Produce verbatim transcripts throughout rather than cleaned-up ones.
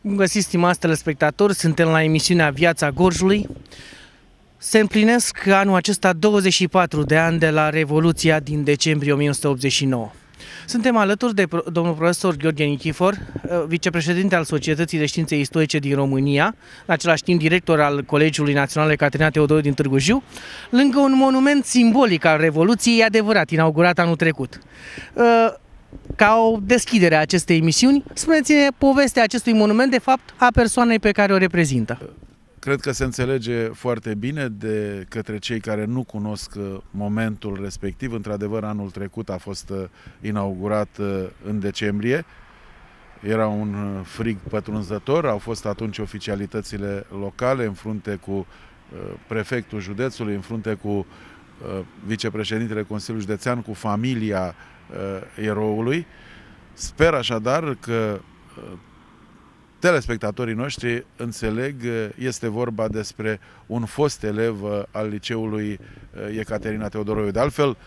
Bun găsit, stimați telespectatori, suntem la emisiunea Viața Gorjului. Se împlinesc anul acesta douăzeci și patru de ani de la Revoluția din decembrie o mie nouă sute optzeci și nouă. Suntem alături de domnul profesor Gheorghe Nichifor, vicepreședinte al Societății de Științe Istorice din România, în același timp director al Colegiului Național Ecaterina Teodoro din Târgu Jiu, lângă un monument simbolic al Revoluției, adevărat, inaugurat anul trecut. Ca o deschidere a acestei emisiuni, spuneți-ne povestea acestui monument, de fapt, a persoanei pe care o reprezintă. Cred că se înțelege foarte bine de către cei care nu cunosc momentul respectiv. Într-adevăr, anul trecut a fost inaugurat în decembrie. Era un frig pătrunzător, au fost atunci oficialitățile locale în frunte cu prefectul județului, în frunte cu vicepreședintele Consiliului Județean, cu familia eroului. Sper așadar că telespectatorii noștri înțeleg, este vorba despre un fost elev al liceului Ecaterina Teodoroiu. De altfel,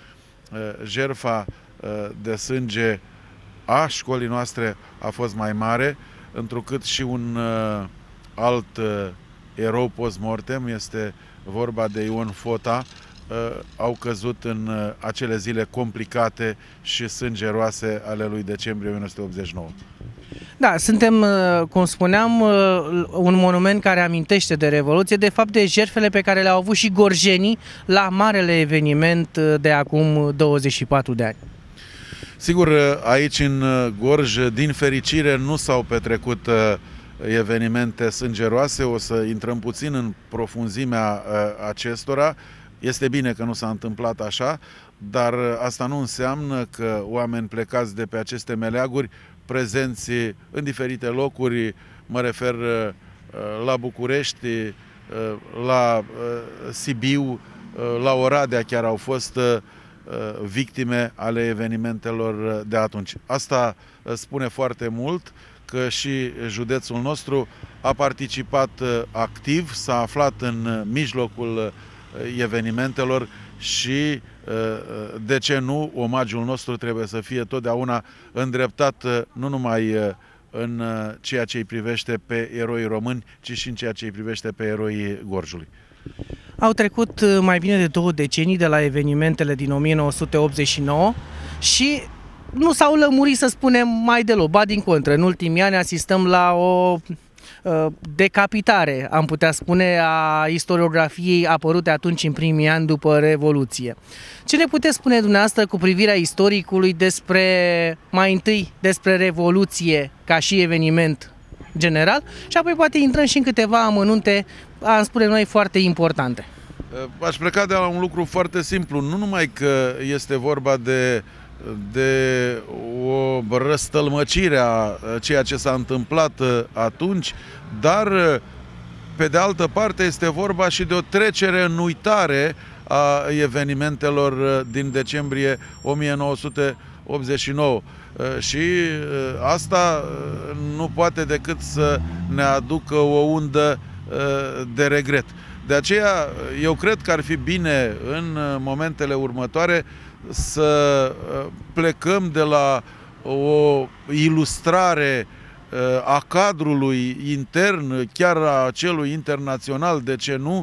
jertfa de sânge a școlii noastre a fost mai mare, întrucât și un alt erou post-mortem, este vorba de Ion Fota, au căzut în acele zile complicate și sângeroase ale lui decembrie o mie nouă sute optzeci și nouă. Da, suntem, cum spuneam, un monument care amintește de Revoluție, de fapt de jertfele pe care le-au avut și gorjenii la marele eveniment de acum douăzeci și patru de ani. Sigur, aici în Gorj, din fericire, nu s-au petrecut evenimente sângeroase, o să intrăm puțin în profunzimea acestora. Este bine că nu s-a întâmplat așa, dar asta nu înseamnă că oameni plecați de pe aceste meleaguri, prezenți în diferite locuri, mă refer la București, la Sibiu, la Oradea, chiar au fost victime ale evenimentelor de atunci. Asta spune foarte mult, că și județul nostru a participat activ, s-a aflat în mijlocul evenimentelor și, de ce nu, omagiul nostru trebuie să fie totdeauna îndreptat nu numai în ceea ce îi privește pe eroii români, ci și în ceea ce îi privește pe eroii Gorjului. Au trecut mai bine de două decenii de la evenimentele din o mie nouă sute optzeci și nouă și nu s-au lămurit, să spunem, mai deloc, ba din contră. În ultimii ani asistăm la o decapitare, am putea spune, a istoriografiei apărute atunci în primii ani după Revoluție. Ce ne puteți spune dumneavoastră cu privirea istoricului despre, mai întâi, despre Revoluție ca și eveniment general și apoi poate intrăm și în câteva amănunte, am spune noi, foarte importante. Aș pleca de la un lucru foarte simplu, nu numai că este vorba de de o răstălmăcire a ceea ce s-a întâmplat atunci, dar pe de altă parte este vorba și de o trecere în uitare a evenimentelor din decembrie o mie nouă sute optzeci și nouă. Și asta nu poate decât să ne aducă o undă de regret. De aceea, eu cred că ar fi bine în momentele următoare să plecăm de la o ilustrare a cadrului intern, chiar a celui internațional, de ce nu,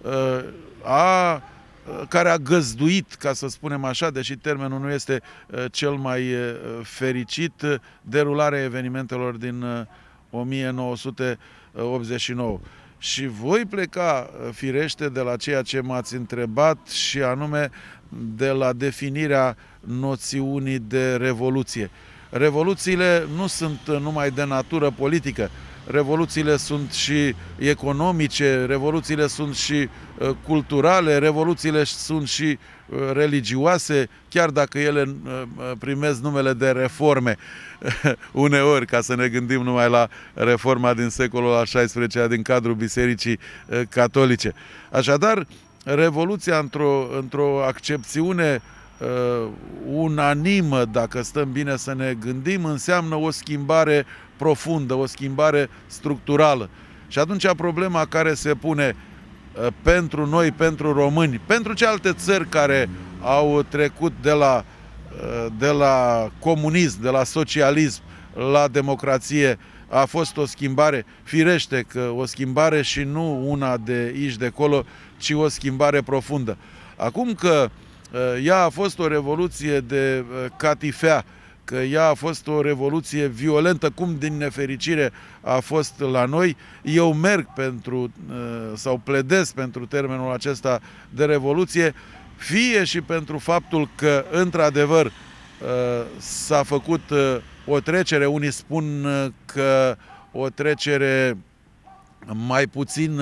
a, care a găzduit, ca să spunem așa, deși termenul nu este cel mai fericit, derularea evenimentelor din o mie nouă sute optzeci și nouă. Și voi pleca, firește, de la ceea ce m-ați întrebat, și anume de la definirea noțiunii de revoluție. Revoluțiile nu sunt numai de natură politică, revoluțiile sunt și economice, revoluțiile sunt și culturale, revoluțiile sunt și religioase, chiar dacă ele primesc numele de reforme uneori, ca să ne gândim numai la reforma din secolul al șaisprezecelea din cadrul Bisericii Catolice. Așadar, revoluția într-o într-o accepțiune uh, unanimă, dacă stăm bine să ne gândim, înseamnă o schimbare profundă, o schimbare structurală. Și atunci problema care se pune uh, pentru noi, pentru români, pentru celelalte țări care au trecut de la, uh, de la comunism, de la socialism la democrație, a fost o schimbare, firește că o schimbare și nu una de aici de acolo, ci o schimbare profundă. Acum că ea a fost o revoluție de catifea, că ea a fost o revoluție violentă, cum din nefericire a fost la noi, eu merg pentru, sau pledez pentru termenul acesta de revoluție, fie și pentru faptul că, într-adevăr, s-a făcut o trecere, unii spun că o trecere mai puțin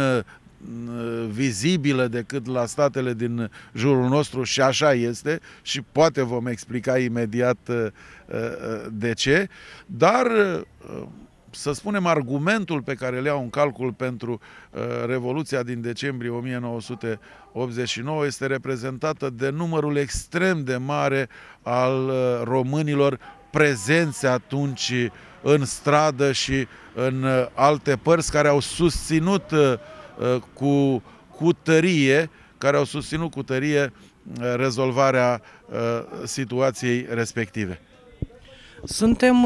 vizibilă decât la statele din jurul nostru, și așa este, și poate vom explica imediat de ce, dar să spunem, argumentul pe care îl iau în calcul pentru Revoluția din decembrie o mie nouă sute optzeci și nouă este reprezentată de numărul extrem de mare al românilor prezenți atunci în stradă și în alte părți, care au susținut cu, cu tărie, care au susținut cu tărie rezolvarea situației respective. Suntem,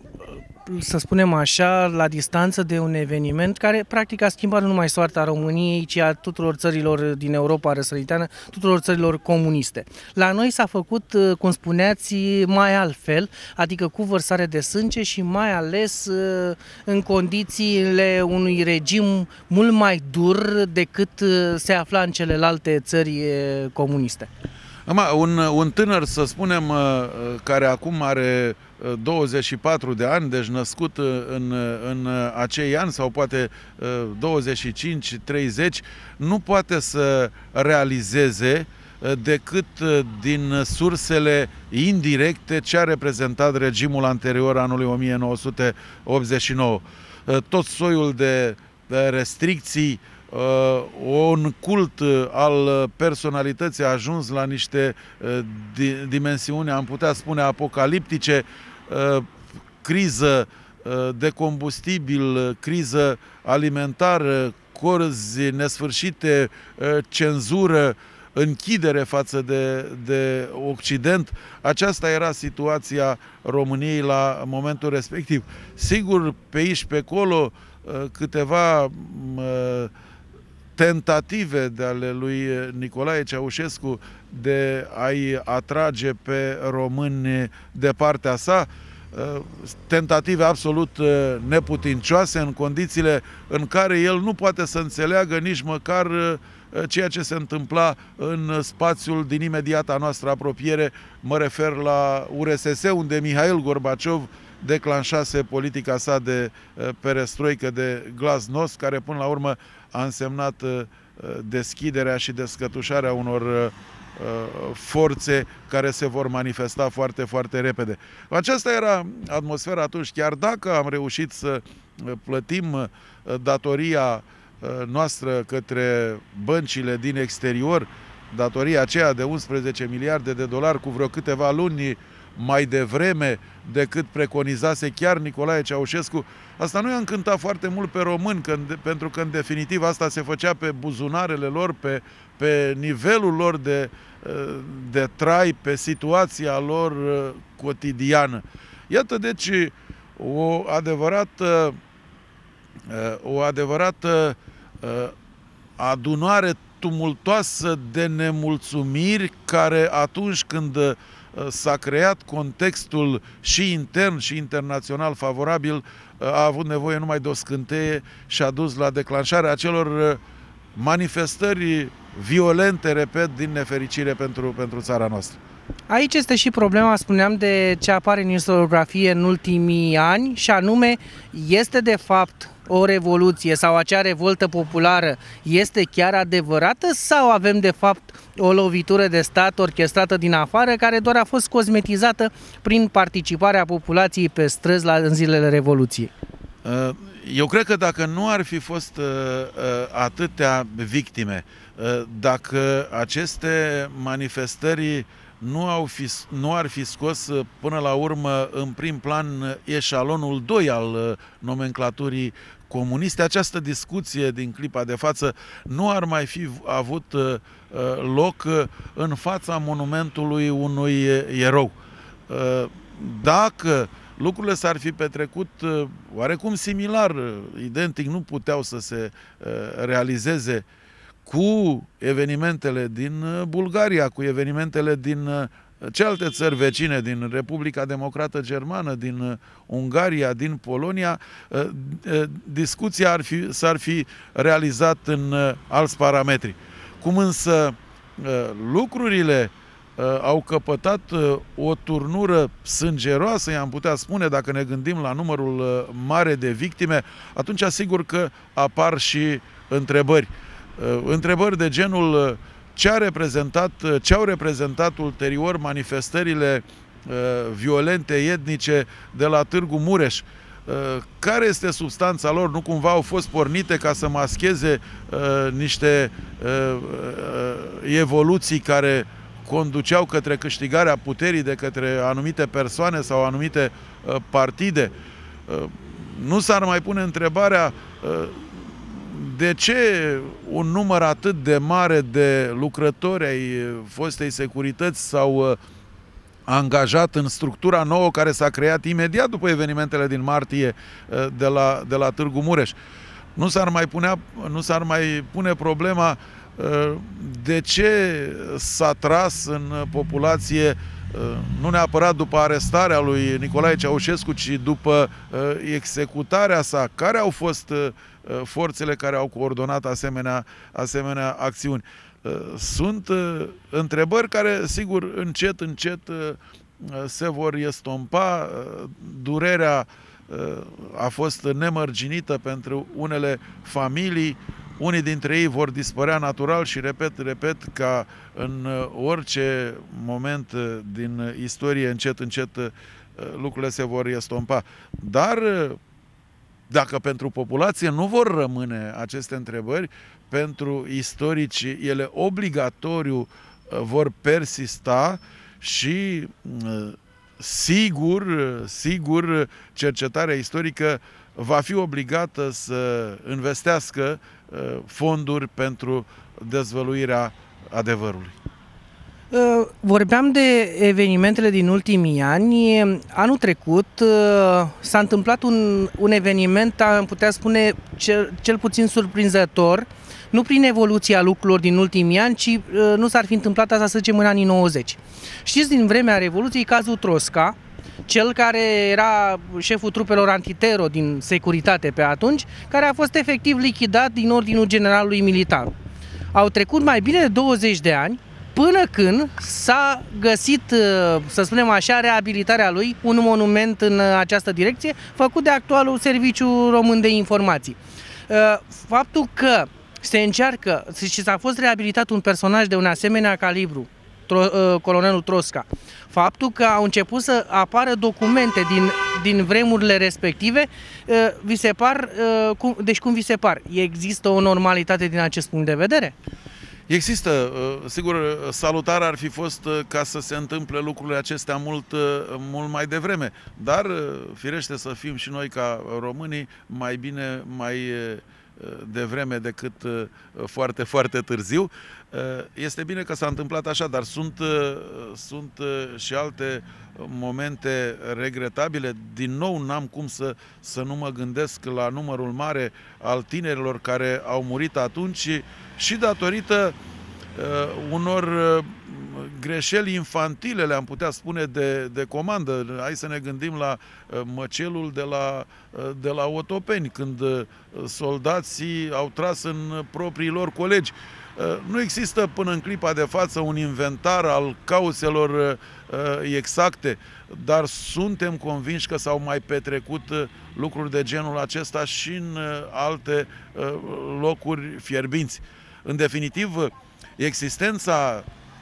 să spunem așa, la distanță de un eveniment care practic a schimbat nu numai soarta României, ci a tuturor țărilor din Europa răsăriteană, tuturor țărilor comuniste. La noi s-a făcut, cum spuneați, mai altfel, adică cu vărsare de sânge și mai ales în condițiile unui regim mult mai dur decât se afla în celelalte țări comuniste. Un, un tânăr, să spunem, care acum are douăzeci și patru de ani, deci născut în, în acei ani, sau poate douăzeci și cinci treizeci, nu poate să realizeze decât din sursele indirecte ce a reprezentat regimul anterior anului o mie nouă sute optzeci și nouă. Tot soiul de restricții, un cult al personalității a ajuns la niște dimensiuni, am putea spune, apocaliptice, criză de combustibil, criză alimentară, corzi nesfârșite, cenzură, închidere față de, de Occident. Aceasta era situația României la momentul respectiv. Sigur, pe aici, pe acolo, câteva tentative de ale lui Nicolae Ceaușescu de a-i atrage pe români de partea sa, tentative absolut neputincioase, în condițiile în care el nu poate să înțeleagă nici măcar ceea ce se întâmpla în spațiul din imediata noastră apropiere. Mă refer la U R S S, unde Mihail Gorbaciov declanșase politica sa de perestroică, de glasnost, care până la urmă a însemnat deschiderea și descătușarea unor forțe care se vor manifesta foarte, foarte repede. Aceasta era atmosfera atunci, chiar dacă am reușit să plătim datoria noastră către băncile din exterior, datoria aceea de unsprezece miliarde de dolari cu vreo câteva luni mai devreme decât preconizase chiar Nicolae Ceaușescu. Asta nu i-a încântat foarte mult pe români, că, pentru că în definitiv asta se făcea pe buzunarele lor, pe, pe nivelul lor de, de trai, pe situația lor cotidiană. Iată deci o adevărată, o adevărată adunare tumultoasă de nemulțumiri, care atunci când s-a creat contextul și intern și internațional favorabil, a avut nevoie numai de o scânteie și a dus la declanșarea acelor manifestări violente, repet, din nefericire pentru, pentru țara noastră. Aici este și problema, spuneam, de ce apare în istoriografie în ultimii ani, și anume, este de fapt o revoluție sau acea revoltă populară este chiar adevărată, sau avem de fapt o lovitură de stat orchestrată din afară, care doar a fost cosmetizată prin participarea populației pe străzi la, în zilele Revoluției? Eu cred că dacă nu ar fi fost atâtea victime, dacă aceste manifestări nu, au fi, nu ar fi scos până la urmă în prim plan eșalonul doi al nomenclaturii comuniste, această discuție din clipa de față nu ar mai fi avut loc în fața monumentului unui erou. Dacă lucrurile s-ar fi petrecut oarecum similar, identic, nu puteau să se realizeze cu evenimentele din Bulgaria, cu evenimentele din celelalte țări vecine, din Republica Democrată Germană, din Ungaria, din Polonia. Discuția ar fi, s-ar fi realizat în alți parametri. Cum însă lucrurile au căpătat o turnură sângeroasă, i-am putea spune, dacă ne gândim la numărul mare de victime, atunci asigur că apar și întrebări. Întrebări de genul: ce a reprezentat, ce au reprezentat ulterior manifestările violente etnice de la Târgu Mureș? Care este substanța lor? Nu cumva au fost pornite ca să mascheze niște evoluții care conduceau către câștigarea puterii de către anumite persoane sau anumite partide? Nu s-ar mai pune întrebarea de ce un număr atât de mare de lucrători ai fostei securități s-au angajat în structura nouă care s-a creat imediat după evenimentele din martie de la, de la Târgu Mureș? Nu s-ar mai punea, nu s-ar mai pune problema de ce s-a tras în populație, nu neapărat după arestarea lui Nicolae Ceaușescu, ci după executarea sa? Care au fost forțele care au coordonat asemenea, asemenea acțiuni? Sunt întrebări care, sigur, încet, încet se vor estompa. Durerea a fost nemărginită pentru unele familii. Unii dintre ei vor dispărea natural și, repet, repet, ca în orice moment din istorie, încet, încet lucrurile se vor estompa. Dar dacă pentru populație nu vor rămâne aceste întrebări, pentru istorici ele obligatoriu vor persista și sigur, sigur, cercetarea istorică va fi obligată să investească fonduri pentru dezvăluirea adevărului. Vorbeam de evenimentele din ultimii ani. Anul trecut s-a întâmplat un, un eveniment, am putea spune, cel, cel puțin surprinzător, nu prin evoluția lucrurilor din ultimii ani, ci nu s-ar fi întâmplat asta, să zicem, în anii nouăzeci. Știți, din vremea Revoluției, cazul Trosca, cel care era șeful trupelor antitero din securitate pe atunci, care a fost efectiv lichidat din ordinul generalului militar. Au trecut mai bine de douăzeci de ani până când s-a găsit, să spunem așa, reabilitarea lui, un monument în această direcție, făcut de actualul Serviciu Român de Informații. Faptul că se încearcă și s-a fost reabilitat un personaj de un asemenea calibru, colonelul Trosca, faptul că au început să apară documente din, din vremurile respective, vi se par, deci cum vi se par? Există o normalitate din acest punct de vedere? Există, sigur, salutar ar fi fost ca să se întâmple lucrurile acestea mult, mult mai devreme, dar firește să fim și noi ca românii mai bine, mai devreme decât foarte, foarte târziu. Este bine că s-a întâmplat așa, dar sunt, sunt și alte momente regretabile. Din nou n-am cum să, să nu mă gândesc la numărul mare al tinerilor care au murit atunci și datorită uh, unor uh, greșeli infantile, le-am putea spune, de, de comandă. Hai să ne gândim la uh, măcelul de la, uh, de la Otopeni, când uh, soldații au tras în proprii lor colegi. Uh, nu există până în clipa de față un inventar al cauzelor uh, exacte, dar suntem convinși că s-au mai petrecut uh, lucruri de genul acesta și în uh, alte uh, locuri fierbinți. În definitiv, existența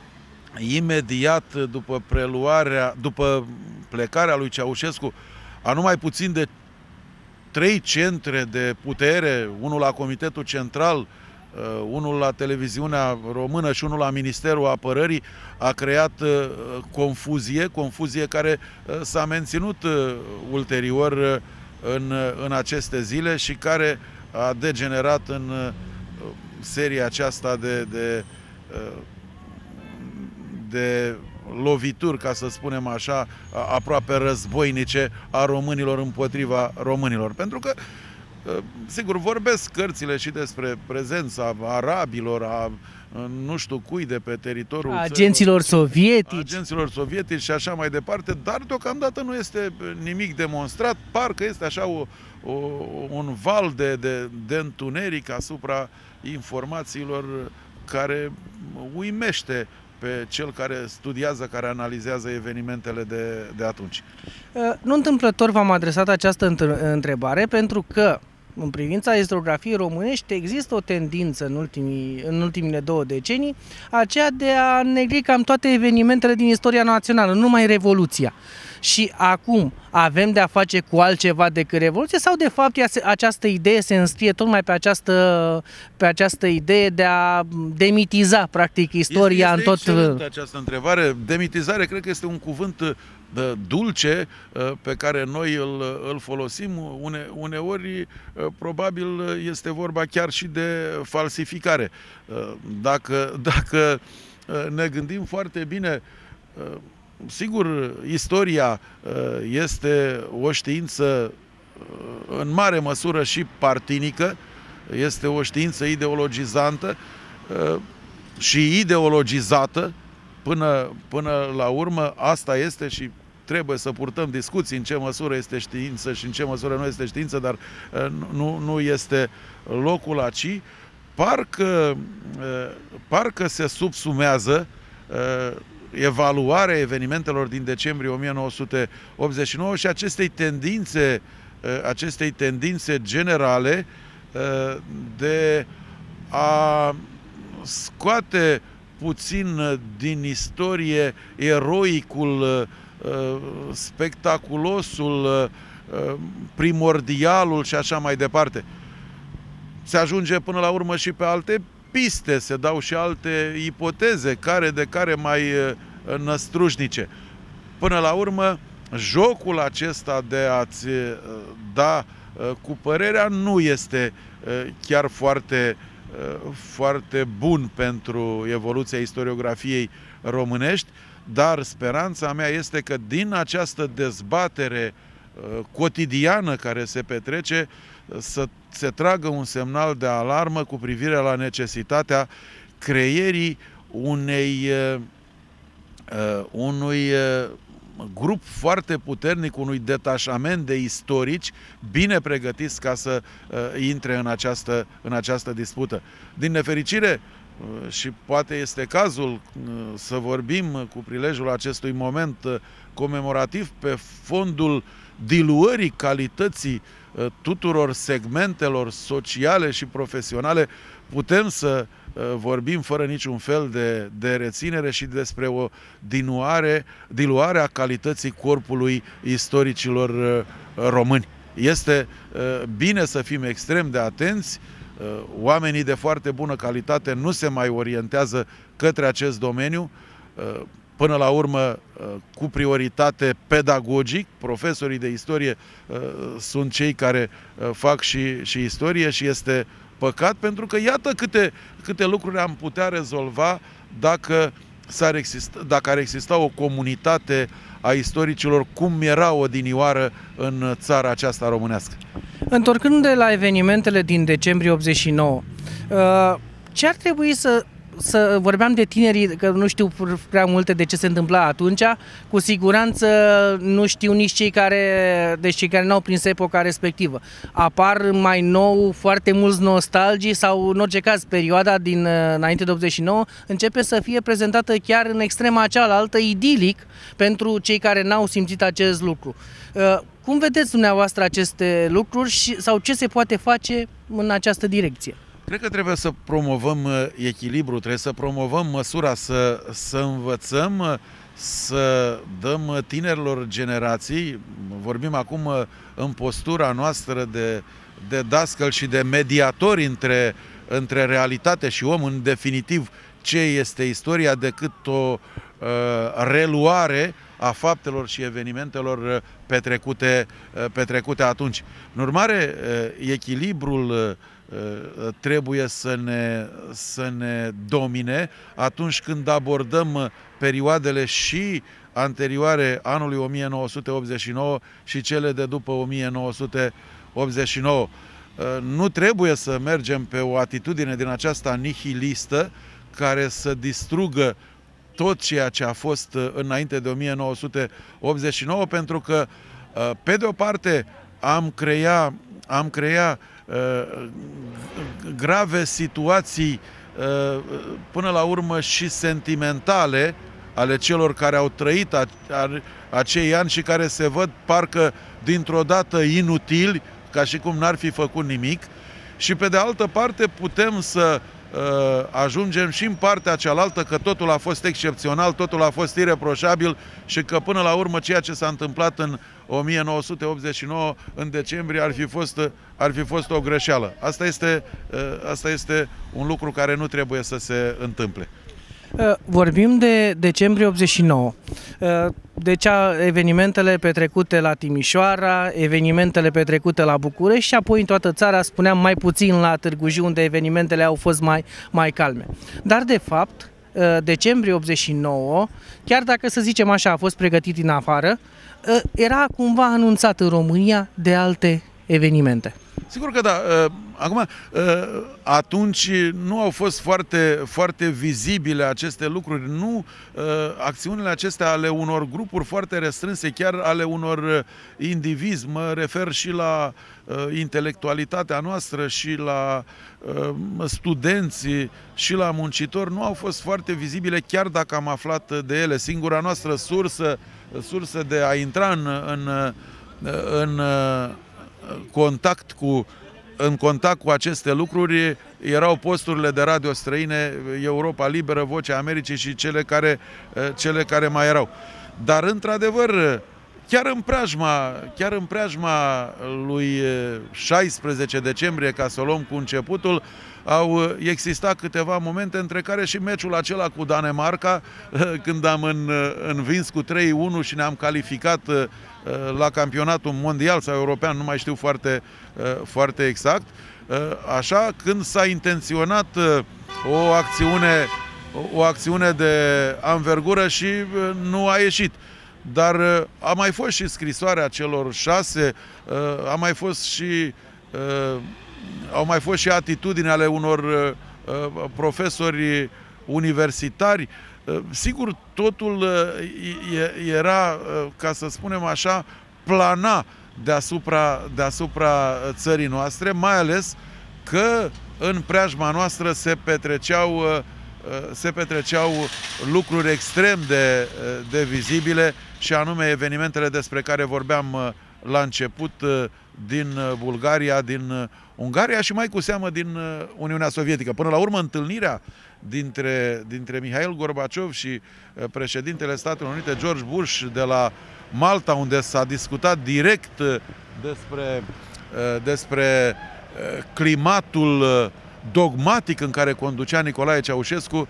imediat după preluarea, după plecarea lui Ceaușescu a numai puțin de trei centre de putere, unul la Comitetul Central, unul la Televiziunea Română și unul la Ministerul Apărării, a creat confuzie, confuzie care s-a menținut ulterior în, în aceste zile și care a degenerat în seria aceasta de, de, de lovituri, ca să spunem așa, aproape războinice a românilor împotriva românilor. Pentru că, sigur, vorbesc cărțile și despre prezența arabilor, a nu știu cui de pe teritoriul agenților țărilor, sovietici. agenților sovietici și așa mai departe, dar deocamdată nu este nimic demonstrat. Parcă este așa o, o, un val de, de, de întuneric asupra informațiilor care uimește pe cel care studiază, care analizează evenimentele de, de atunci. Nu întâmplător v-am adresat această întrebare, pentru că în privința istoriografiei românești există o tendință în, ultimii, în ultimile două decenii, aceea de a negli cam toate evenimentele din istoria națională, nu numai Revoluția. Și acum avem de a face cu altceva decât Revoluție sau de fapt această idee se înscrie tocmai pe această, pe această idee de a demitiza practic istoria este, este în tot... această întrebare. Demitizare cred că este un cuvânt dulce pe care noi îl, îl folosim. Une, uneori probabil este vorba chiar și de falsificare. Dacă, dacă ne gândim foarte bine, sigur, istoria este o știință în mare măsură și partinică, este o știință ideologizantă și ideologizată până, până la urmă. Asta este și trebuie să purtăm discuții în ce măsură este știință și în ce măsură nu este știință, dar nu, nu este locul aici. Parcă, parcă se subsumează evaluarea evenimentelor din decembrie o mie nouă sute optzeci și nouă și acestei tendințe, acestei tendințe generale de a scoate puțin din istorie eroicul, spectaculosul, primordialul și așa mai departe. Se ajunge până la urmă și pe alte piste, se dau și alte ipoteze, care de care mai năstrușnice. Până la urmă, jocul acesta de a-ți da cu părerea nu este chiar foarte, foarte bun pentru evoluția istoriografiei românești, dar speranța mea este că din această dezbatere cotidiană care se petrece să se tragă un semnal de alarmă cu privire la necesitatea creierii unei, uh, unui uh, grup foarte puternic, unui detașament de istorici bine pregătiți ca să uh, intre în această, în această dispută. Din nefericire, uh, și poate este cazul uh, să vorbim cu prilejul acestui moment uh, comemorativ pe fondul diluării calității tuturor segmentelor sociale și profesionale, putem să vorbim fără niciun fel de, de reținere și despre o diluare, diluare a calității corpului istoricilor români. Este bine să fim extrem de atenți. Oamenii de foarte bună calitate nu se mai orientează către acest domeniu. Până la urmă, cu prioritate pedagogic, profesorii de istorie sunt cei care fac și, și istorie și este păcat, pentru că iată câte, câte lucruri am putea rezolva dacă, s-ar exista, dacă ar exista o comunitate a istoricilor cum era odinioară în țara aceasta românească. Întorcându-ne la evenimentele din decembrie optzeci și nouă, ce ar trebui să... Să vorbeam de tinerii, că nu știu prea multe de ce se întâmpla atunci, cu siguranță nu știu nici cei care, deci cei care n-au prins epoca respectivă. Apar mai nou foarte mulți nostalgii sau, în orice caz, perioada din înainte de optzeci și nouă începe să fie prezentată chiar în extrema cealaltă, idilic, pentru cei care n-au simțit acest lucru. Cum vedeți dumneavoastră aceste lucruri și, sau ce se poate face în această direcție? Cred că trebuie să promovăm echilibru, trebuie să promovăm măsura, să, să învățăm, să dăm tinerilor generații, vorbim acum în postura noastră de, de dascăl și de mediatori între, între realitate și om, în definitiv ce este istoria decât o uh, reluare a faptelor și evenimentelor petrecute, petrecute atunci. În urmare, echilibrul trebuie să ne, să ne domine atunci când abordăm perioadele și anterioare anului o mie nouă sute optzeci și nouă și cele de după o mie nouă sute optzeci și nouă. Nu trebuie să mergem pe o atitudine din aceasta nihilistă care să distrugă tot ceea ce a fost înainte de o mie nouă sute optzeci și nouă, pentru că, pe de o parte, am creat, am creat uh, grave situații, uh, până la urmă și sentimentale, ale celor care au trăit a, a, acei ani și care se văd parcă dintr-o dată inutili, ca și cum n-ar fi făcut nimic. Și pe de altă parte putem să uh, ajungem și în partea cealaltă că totul a fost excepțional, totul a fost ireproșabil și că până la urmă ceea ce s-a întâmplat în o mie nouă sute optzeci și nouă în decembrie ar fi fost, ar fi fost o greșeală. Asta este, uh, asta este un lucru care nu trebuie să se întâmple. Vorbim de decembrie optzeci și nouă, deci evenimentele petrecute la Timișoara, evenimentele petrecute la București și apoi în toată țara, spuneam, mai puțin la Târgu Jiu, unde evenimentele au fost mai, mai calme. Dar de fapt, decembrie optzeci și nouă, chiar dacă să zicem așa a fost pregătit din afară, era cumva anunțat în România de alte evenimente. Sigur că da. Acum, atunci nu au fost foarte, foarte vizibile aceste lucruri, nu acțiunile acestea ale unor grupuri foarte restrânse, chiar ale unor indivizi, mă refer și la intelectualitatea noastră și la studenți și la muncitori, nu au fost foarte vizibile, chiar dacă am aflat de ele. Singura noastră sursă, sursă de a intra în, în, în contact cu, în contact cu aceste lucruri erau posturile de radio străine, Europa Liberă, Vocea Americii și cele care, cele care mai erau. Dar, într-adevăr, chiar în preajma, chiar în preajma lui șaisprezece decembrie, ca să o luăm cu începutul, au existat câteva momente, între care și meciul acela cu Danemarca, când am învins cu trei unu și ne-am calificat la campionatul mondial sau european, nu mai știu foarte, foarte exact. Așa, când s-a intenționat o acțiune, o acțiune de anvergură și nu a ieșit. Dar a mai fost și scrisoarea celor șase, a mai fost și, au mai fost și atitudini ale unor profesori universitari. Sigur, totul era, ca să spunem așa, plana deasupra, deasupra țării noastre, mai ales că în preajma noastră se petreceau, se petreceau lucruri extrem de, de vizibile, și anume evenimentele despre care vorbeam la început din Bulgaria, din Ungaria și mai cu seamă din Uniunea Sovietică. Până la urmă, întâlnirea dintre, dintre Mihail Gorbaciov și președintele Statelor Unite, George Bush, de la Malta, unde s-a discutat direct despre, despre climatul dogmatic în care conducea Nicolae Ceaușescu,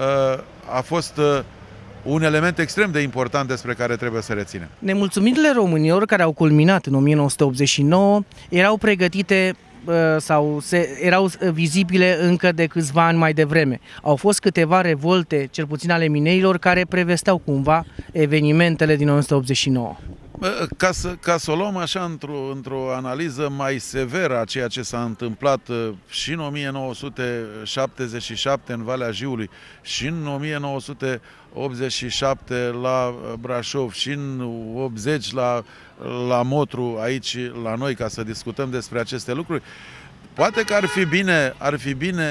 a fost un element extrem de important despre care trebuie să reținem. Nemulțumirile românilor care au culminat în o mie nouă sute optzeci și nouă erau pregătite sau se, erau vizibile încă de câțiva ani mai devreme. Au fost câteva revolte, cel puțin ale minerilor, care prevesteau cumva evenimentele din o mie nouă sute optzeci și nouă. Ca să, ca să o luăm așa într-o într-o analiză mai severă a ceea ce s-a întâmplat și în o mie nouă sute șaptezeci și șapte în Valea Jiului și în o mie nouă sute optzeci și șapte la Brașov și în optzeci la, la Motru aici la noi, ca să discutăm despre aceste lucruri, poate că ar fi bine, ar fi bine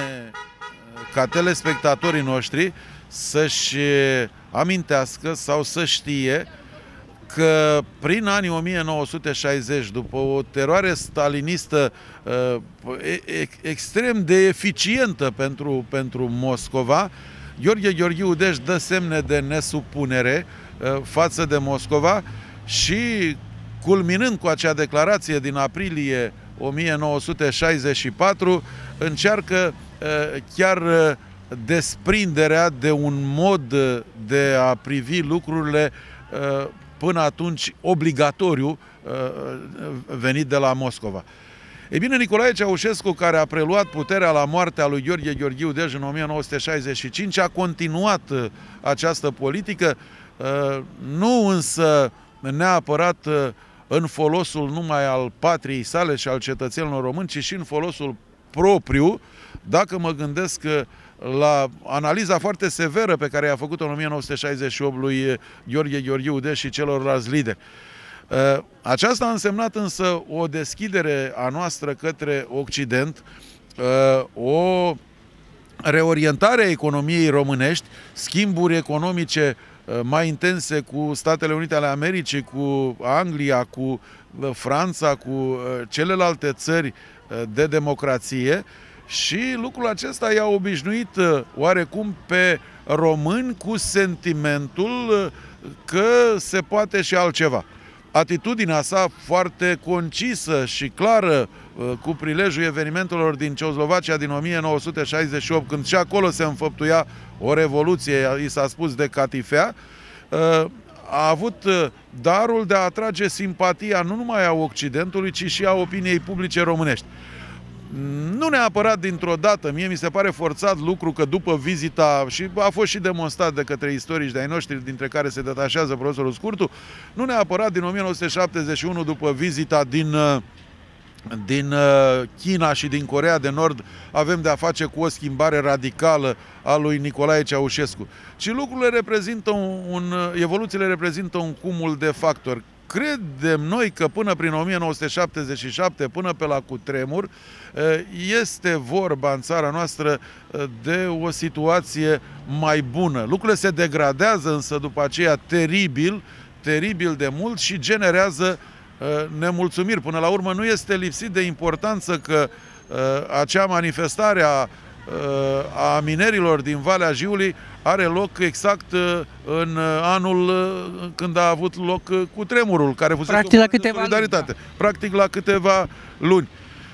ca telespectatorii noștri să-și amintească sau să știe că prin anii o mie nouă sute șaizeci, după o teroare stalinistă uh, extrem de eficientă pentru, pentru Moscova, Gheorghe Gheorghiu deci dă semne de nesupunere uh, față de Moscova și, culminând cu acea declarație din aprilie o mie nouă sute șaizeci și patru, încearcă uh, chiar uh, desprinderea de un mod de a privi lucrurile uh, până atunci obligatoriu venit de la Moscova. Ei bine, Nicolae Ceaușescu, care a preluat puterea la moartea lui Gheorghe Gheorghiu Dej în o mie nouă sute șaizeci și cinci, a continuat această politică, nu însă neapărat în folosul numai al patriei sale și al cetățenilor români, ci și în folosul propriu, dacă mă gândesc la analiza foarte severă pe care i-a făcut-o în o mie nouă sute șaizeci și opt lui Gheorghe Gheorghiu Dej și celorlalți lideri. Aceasta a însemnat însă o deschidere a noastră către Occident, o reorientare a economiei românești, schimburi economice mai intense cu Statele Unite ale Americii, cu Anglia, cu Franța, cu celelalte țări de democrație, și lucrul acesta i-a obișnuit oarecum pe români cu sentimentul că se poate și altceva. Atitudinea sa foarte concisă și clară cu prilejul evenimentelor din Ceoslovacia din o mie nouă sute șaizeci și opt, când și acolo se înfăptuia o revoluție, i s-a spus de catifea, a avut darul de a atrage simpatia nu numai a Occidentului, ci și a opiniei publice românești. Nu neapărat dintr-o dată, mie mi se pare forțat lucru că după vizita, și a fost și demonstrat de către istorici de-ai noștri, dintre care se detașează profesorul Scurtu, nu neapărat din o mie nouă sute șaptezeci și unu, după vizita din, din China și din Coreea de Nord, avem de a face cu o schimbare radicală a lui Nicolae Ceaușescu, ci lucrurile reprezintă un, un, evoluțiile reprezintă un cumul de factori. Credem noi că până prin o mie nouă sute șaptezeci și șapte, până pe la cutremur, este vorba în țara noastră de o situație mai bună. Lucrurile se degradează însă după aceea teribil, teribil de mult și generează nemulțumiri. Până la urmă nu este lipsit de importanță că acea manifestare a a minerilor din Valea Jiului are loc exact în anul când a avut loc cutremurul, care fusese practic la câteva solidaritate. luni, da. Practic la câteva luni.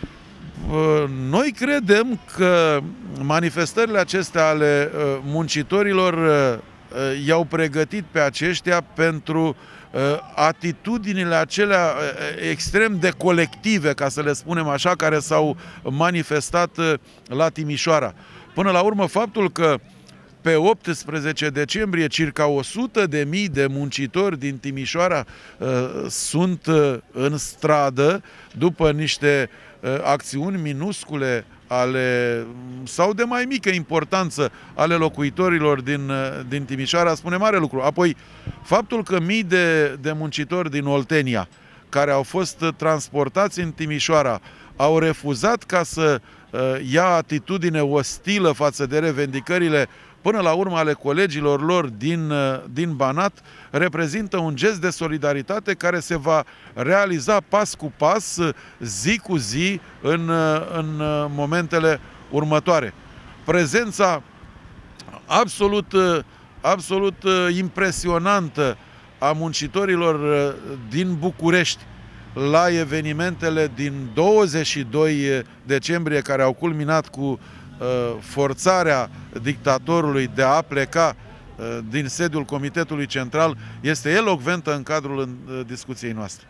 Noi credem că manifestările acestea ale muncitorilor i-au pregătit pe aceștia pentru atitudinile acelea extrem de colective, ca să le spunem așa, care s-au manifestat la Timișoara. Până la urmă, faptul că pe optsprezece decembrie circa o sută de mii de muncitori din Timișoara uh, sunt uh, în stradă după niște uh, acțiuni minuscule ale, sau de mai mică importanță, ale locuitorilor din, din Timișoara, spune mare lucru. Apoi, faptul că mii de, de muncitori din Oltenia, care au fost transportați în Timișoara, au refuzat ca să uh, ia atitudine ostilă față de revendicările până la urmă ale colegilor lor din, din Banat, reprezintă un gest de solidaritate care se va realiza pas cu pas, zi cu zi, în, în momentele următoare. Prezența absolut, absolut impresionantă a muncitorilor din București la evenimentele din douăzeci și doi decembrie, care au culminat cu forțarea dictatorului de a pleca din sediul Comitetului Central, este elocventă în cadrul discuției noastre.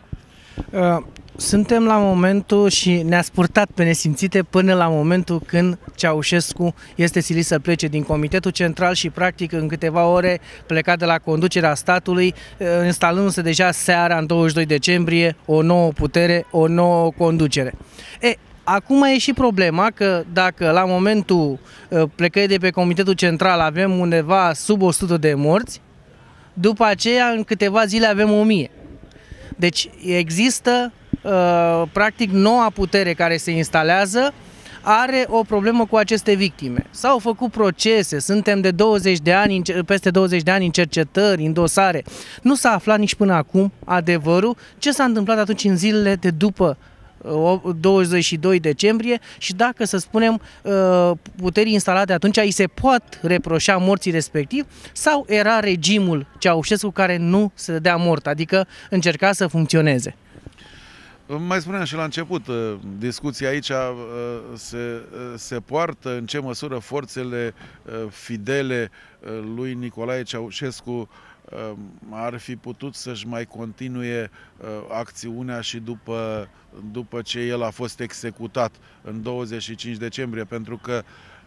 Suntem la momentul, și ne-a spurtat pe nesimțite până la momentul când Ceaușescu este silit să plece din Comitetul Central și practic în câteva ore pleca de la conducerea statului, instalându-se deja seara, în douăzeci și doi decembrie, o nouă putere, o nouă conducere. E, acum e și problema că dacă la momentul plecării de pe Comitetul Central avem undeva sub o sută de morți, după aceea în câteva zile avem o mie. Deci există, practic, noua putere care se instalează are o problemă cu aceste victime. S-au făcut procese, suntem de douăzeci de ani, peste douăzeci de ani în cercetări, în dosare. Nu s-a aflat nici până acum adevărul ce s-a întâmplat atunci în zilele de după douăzeci și doi decembrie și dacă, să spunem, puterii instalate atunci îi se pot reproșa morții respectiv sau era regimul Ceaușescu care nu se dădea mort, adică încerca să funcționeze. Mai spuneam și la început, discuția aici se, se poartă în ce măsură forțele fidele lui Nicolae Ceaușescu ar fi putut să-și mai continue acțiunea și după, după ce el a fost executat în douăzeci și cinci decembrie, pentru că,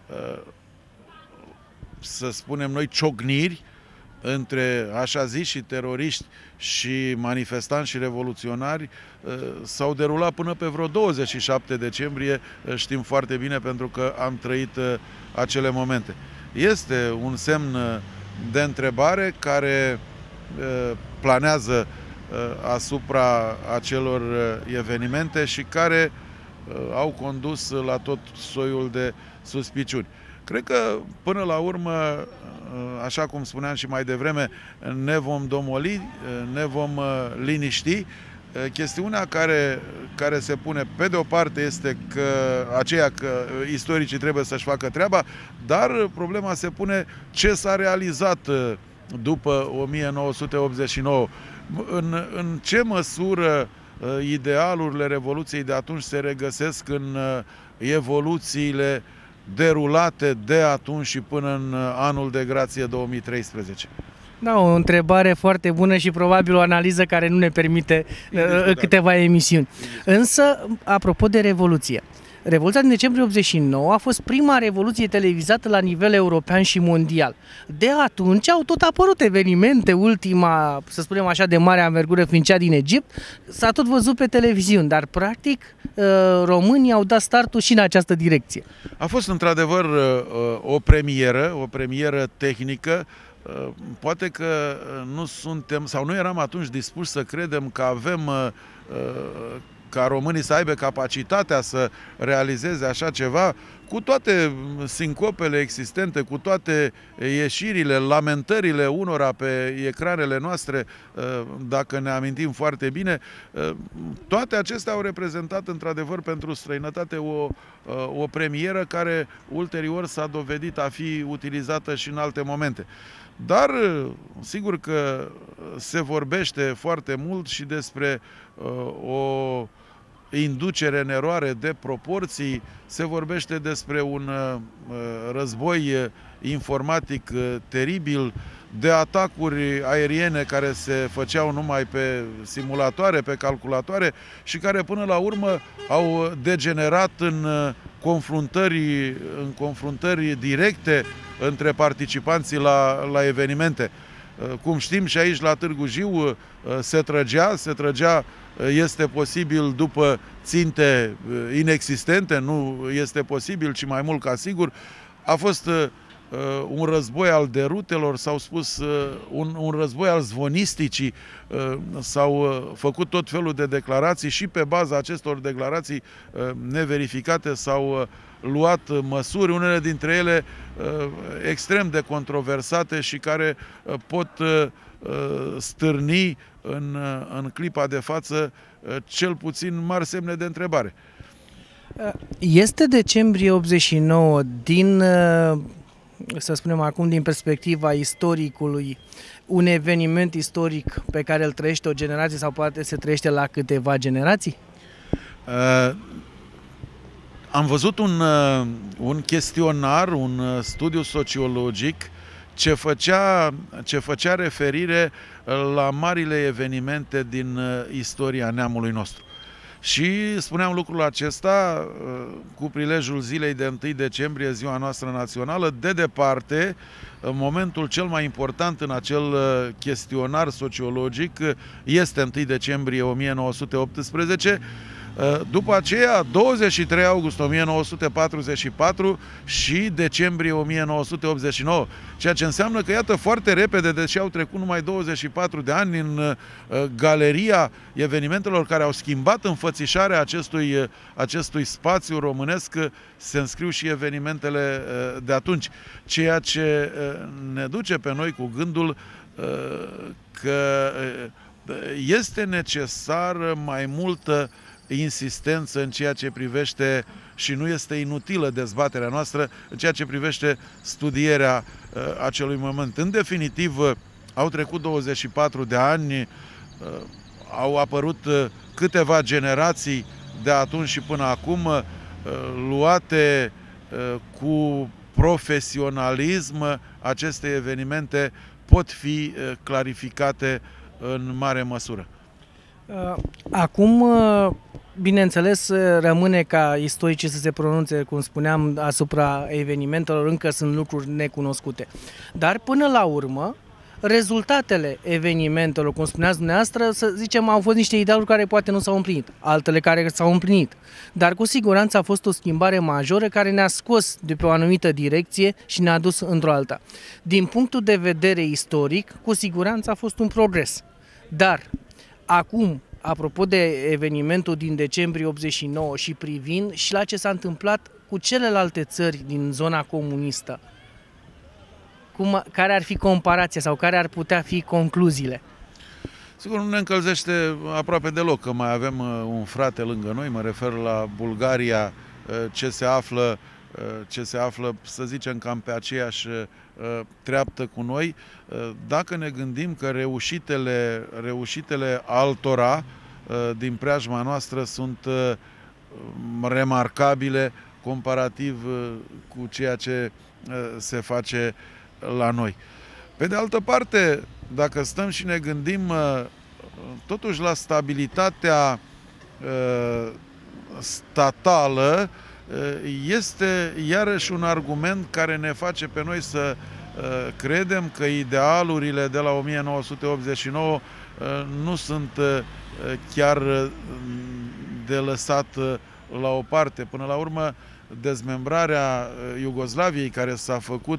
să spunem noi, ciocniri între așa zis și teroriști și manifestanți și revoluționari s-au derulat până pe vreo douăzeci și șapte decembrie, știm foarte bine pentru că am trăit acele momente. Este un semn de întrebare care planează asupra acelor evenimente și care au condus la tot soiul de suspiciuni. Cred că, până la urmă, așa cum spuneam și mai devreme, ne vom domoli, ne vom liniști. Chestiunea care, care se pune pe de o parte este că aceea că istoricii trebuie să-și facă treaba, dar problema se pune ce s-a realizat după o mie nouă sute optzeci și nouă. În, în ce măsură idealurile Revoluției de atunci se regăsesc în evoluțiile derulate de atunci și până în anul de grație două mii treisprezece? Da, o întrebare foarte bună și probabil o analiză care nu ne permite uh, câteva emisiuni. Însă, apropo de Revoluție, Revoluția din decembrie optzeci și nouă a fost prima revoluție televizată la nivel european și mondial. De atunci au tot apărut evenimente, ultima, să spunem așa, de mare anvergură fiind cea din Egipt, s-a tot văzut pe televiziuni, dar practic românii au dat startul și în această direcție. A fost într-adevăr o premieră, o premieră tehnică. Poate că nu suntem sau nu eram atunci dispuși să credem că avem ca românii să aibă capacitatea să realizeze așa ceva, cu toate sincopele existente, cu toate ieșirile, lamentările unora pe ecranele noastre, dacă ne amintim foarte bine, toate acestea au reprezentat într-adevăr pentru străinătate o, o premieră care ulterior s-a dovedit a fi utilizată și în alte momente. Dar sigur că se vorbește foarte mult și despre uh, o inducere în eroare de proporții, se vorbește despre un uh, război informatic uh, teribil, de atacuri aeriene care se făceau numai pe simulatoare, pe calculatoare și care până la urmă au degenerat în confruntări, în confruntări directe între participanții la, la evenimente. Cum știm, și aici la Târgu Jiu se trăgea, se trăgea, este posibil după ținte inexistente, nu este posibil, ci mai mult ca sigur. A fost un război al derutelor, s-au spus un, un război al zvonisticii, s-au făcut tot felul de declarații și pe baza acestor declarații neverificate s-au luat măsuri, unele dintre ele extrem de controversate și care pot stârni în, în clipa de față cel puțin mari semne de întrebare. Este decembrie optzeci și nouă din, să spunem acum, din perspectiva istoricului, un eveniment istoric pe care îl trăiește o generație sau poate se trăiește la câteva generații? Uh, am văzut un, uh, un chestionar, un uh, studiu sociologic ce făcea, ce făcea referire la marile evenimente din uh, istoria neamului nostru. Și spuneam lucrul acesta cu prilejul zilei de întâi decembrie, ziua noastră națională. De departe, momentul cel mai important în acel chestionar sociologic este întâi decembrie o mie nouă sute optsprezece. După aceea, douăzeci și trei august o mie nouă sute patruzeci și patru și decembrie o mie nouă sute optzeci și nouă. Ceea ce înseamnă că, iată, foarte repede, deși au trecut numai douăzeci și patru de ani, în galeria evenimentelor care au schimbat înfățișarea acestui, acestui spațiu românesc, se înscriu și evenimentele de atunci. Ceea ce ne duce pe noi cu gândul că este necesară mai multă insistență în ceea ce privește, și nu este inutilă dezbaterea noastră, în ceea ce privește studierea uh, acelui moment. În definitiv, uh, au trecut douăzeci și patru de ani, uh, au apărut câteva generații de atunci și până acum, luate cu profesionalism, aceste evenimente pot fi clarificate în mare măsură. Acum, bineînțeles, rămâne ca istoricii să se pronunțe, cum spuneam, asupra evenimentelor, încă sunt lucruri necunoscute. Dar, până la urmă, rezultatele evenimentelor, cum spuneați dumneavoastră, să zicem, au fost niște idealuri care poate nu s-au împlinit, altele care s-au împlinit. Dar cu siguranță a fost o schimbare majoră care ne-a scos de pe o anumită direcție și ne-a dus într-o alta. Din punctul de vedere istoric, cu siguranță a fost un progres. Dar, acum, apropo de evenimentul din decembrie optzeci și nouă și privind și la ce s-a întâmplat cu celelalte țări din zona comunistă, Cum, care ar fi comparația sau care ar putea fi concluziile? Sigur, nu ne încălzește aproape deloc că mai avem un frate lângă noi, mă refer la Bulgaria, ce se află, ce se află, să zicem, cam pe aceeași treaptă cu noi. Dacă ne gândim că reușitele, reușitele altora din preajma noastră sunt remarcabile comparativ cu ceea ce se face la noi. Pe de altă parte, dacă stăm și ne gândim totuși la stabilitatea statală, este iarăși un argument care ne face pe noi să credem că idealurile de la o mie nouă sute optzeci și nouă nu sunt chiar de lăsat la o parte. Până la urmă, dezmembrarea Iugoslaviei, care s-a făcut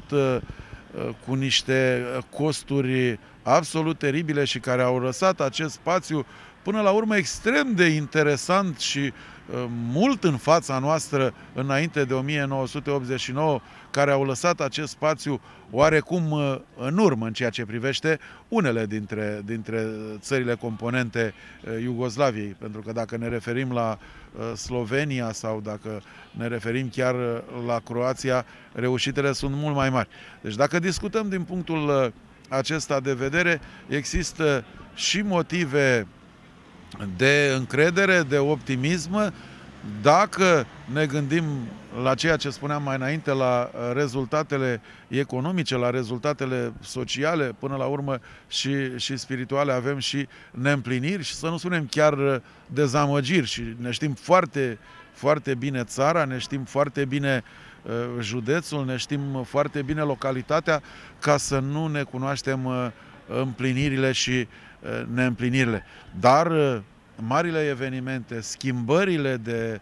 cu niște costuri absolut teribile și care au lăsat acest spațiu până la urmă extrem de interesant și mult în fața noastră înainte de o mie nouă sute optzeci și nouă, care au lăsat acest spațiu oarecum în urmă în ceea ce privește unele dintre, dintre țările componente Iugoslaviei. Pentru că dacă ne referim la Slovenia sau dacă ne referim chiar la Croația, reușitele sunt mult mai mari. Deci dacă discutăm din punctul acesta de vedere, există și motive de încredere, de optimism, dacă ne gândim la ceea ce spuneam mai înainte, la rezultatele economice, la rezultatele sociale, până la urmă și, și spirituale, avem și neîmpliniri și să nu spunem chiar dezamăgiri. Și ne știm foarte, foarte bine țara, ne știm foarte bine uh, județul, ne știm foarte bine localitatea, ca să nu ne cunoaștem uh, împlinirile și uh, neîmplinirile. Dar uh, marile evenimente, schimbările de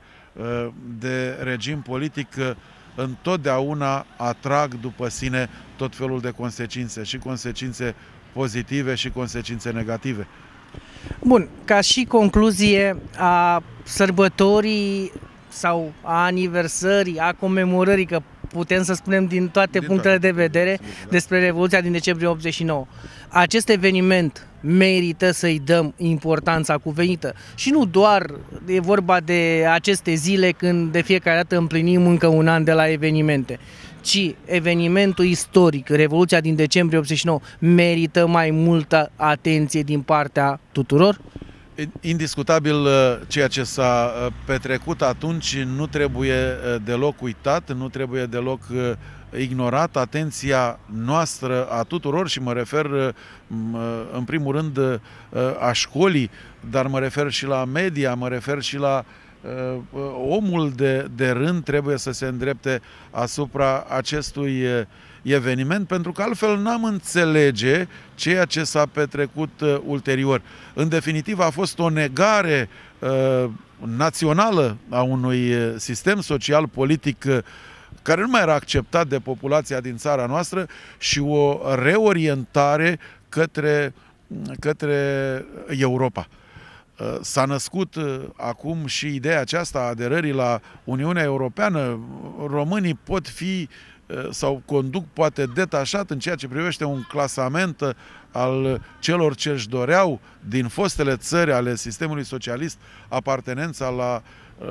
de regim politic întotdeauna atrag după sine tot felul de consecințe, și consecințe pozitive și consecințe negative. Bun, ca și concluzie a sărbătorii sau a aniversării, a comemorării, că putem să spunem din toate din punctele toate. de vedere despre Revoluția din decembrie optzeci și nouă. Acest eveniment merită să-i dăm importanța cuvenită. Și nu doar e vorba de aceste zile când de fiecare dată împlinim încă un an de la evenimente, ci evenimentul istoric, Revoluția din decembrie optzeci și nouă, merită mai multă atenție din partea tuturor? Indiscutabil, ceea ce s-a petrecut atunci nu trebuie deloc uitat, nu trebuie deloc ignorat. Atenția noastră a tuturor, și mă refer în primul rând a școlii, dar mă refer și la media, mă refer și la omul de, de rând, trebuie să se îndrepte asupra acestui eveniment, pentru că altfel n-am înțelege ceea ce s-a petrecut uh, ulterior. În definitiv, a fost o negare uh, națională a unui sistem social-politic uh, care nu mai era acceptat de populația din țara noastră și o reorientare către, către Europa. Uh, S-a născut uh, acum și ideea aceasta a aderării la Uniunea Europeană. Românii pot fi sau conduc poate detașat în ceea ce privește un clasament al celor ce își doreau din fostele țări ale sistemului socialist apartenența la,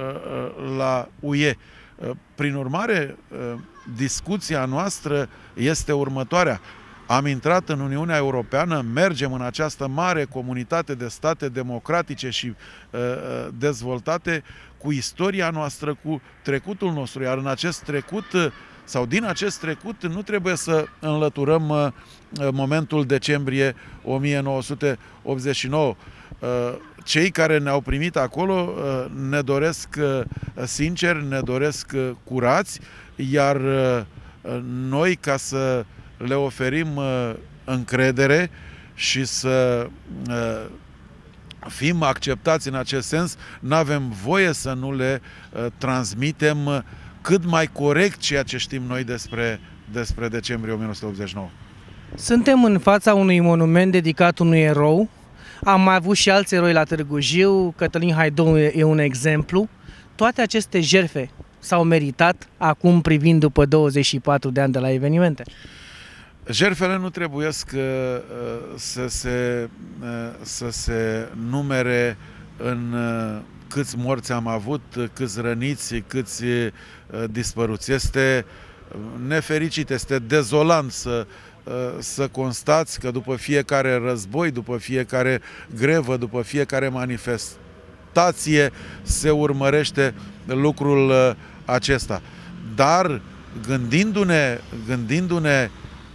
la U E. Prin urmare, discuția noastră este următoarea. Am intrat în Uniunea Europeană, mergem în această mare comunitate de state democratice și uh, dezvoltate cu istoria noastră, cu trecutul nostru, iar în acest trecut sau din acest trecut nu trebuie să înlăturăm uh, momentul decembrie o mie nouă sute optzeci și nouă. Uh, cei care ne-au primit acolo uh, ne doresc uh, sincer, ne doresc uh, curați, iar uh, noi, ca să le oferim uh, încredere și să uh, fim acceptați în acest sens, n-avem voie să nu le uh, transmitem uh, cât mai corect ceea ce știm noi despre, despre decembrie o mie nouă sute optzeci și nouă. Suntem în fața unui monument dedicat unui erou. Am mai avut și alți eroi la Târgu Jiu, Cătălin Haidou e un exemplu. Toate aceste jertfe s-au meritat acum privind după douăzeci și patru de ani de la evenimente. Jertfele nu trebuiesc uh, să, se, uh, să se numere în uh, câți morți am avut, câți răniți, câți uh, dispăruți. Este nefericit, este dezolant să, uh, să constați că după fiecare război, după fiecare grevă, după fiecare manifestație se urmărește lucrul uh, acesta. Dar gândindu-ne, gândindu-ne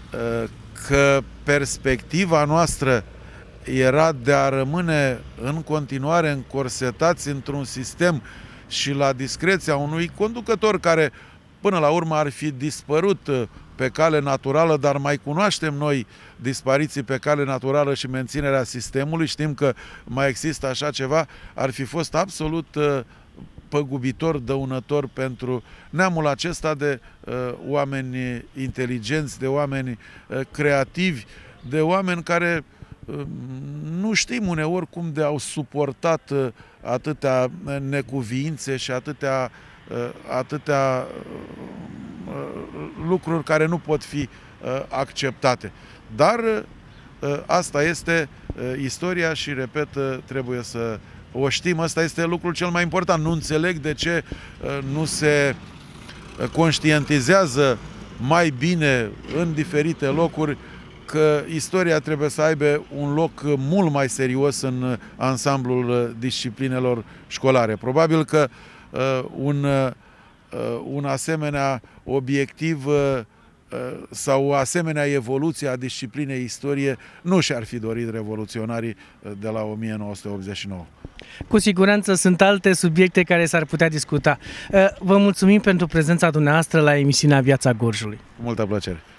că perspectiva noastră era de a rămâne în continuare încorsetați într-un sistem și la discreția unui conducător care până la urmă ar fi dispărut pe cale naturală, dar mai cunoaștem noi dispariții pe cale naturală și menținerea sistemului, știm că mai există așa ceva, ar fi fost absolut păgubitor, dăunător pentru neamul acesta de uh, oameni inteligenți, de oameni uh, creativi, de oameni care uh, nu știm uneori cum de au suportat uh, atâtea necuviințe și atâtea, uh, atâtea uh, lucruri care nu pot fi uh, acceptate. Dar uh, asta este uh, istoria și, repet, uh, trebuie să o știm, ăsta este lucrul cel mai important. Nu înțeleg de ce nu se conștientizează mai bine în diferite locuri că istoria trebuie să aibă un loc mult mai serios în ansamblul disciplinelor școlare. Probabil că un, un asemenea obiectiv sau o asemenea evoluție a disciplinei istorie nu și-ar fi dorit revoluționarii de la o mie nouă sute optzeci și nouă. Cu siguranță sunt alte subiecte care s-ar putea discuta. Vă mulțumim pentru prezența dumneavoastră la emisiunea Viața Gorjului. Cu multă plăcere.